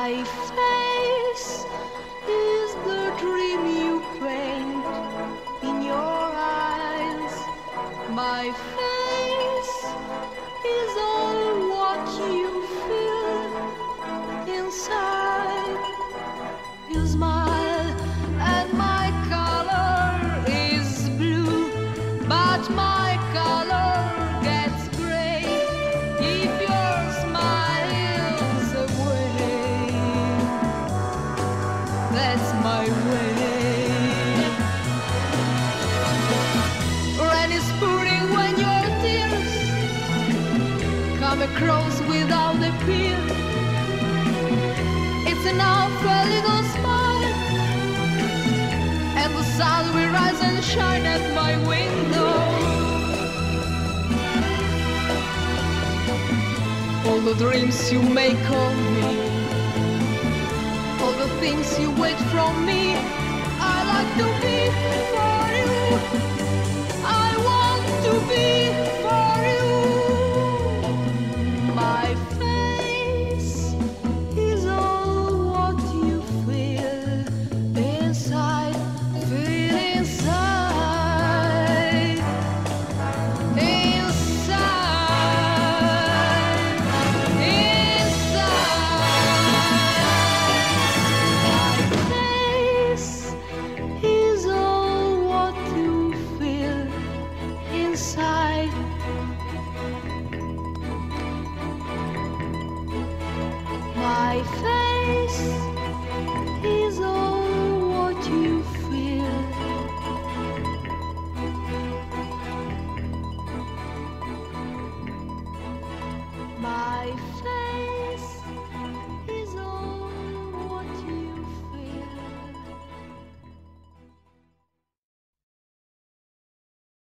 My face is the dream you paint in your eyes. My face is all what you feel inside. You smile and my color is blue, but my color gets gray if your smile's away. That's my way. Rain is pouring when your tears come across without a fear. It's enough for a little smile, and the sun will rise and shine at my window. All the dreams you make of me, all the things you wait from me, I like to be for you. I want to be for you. My face is all what you feel inside, feel inside, inside, inside. My face is all what you feel inside. My face is all what you feel. My face.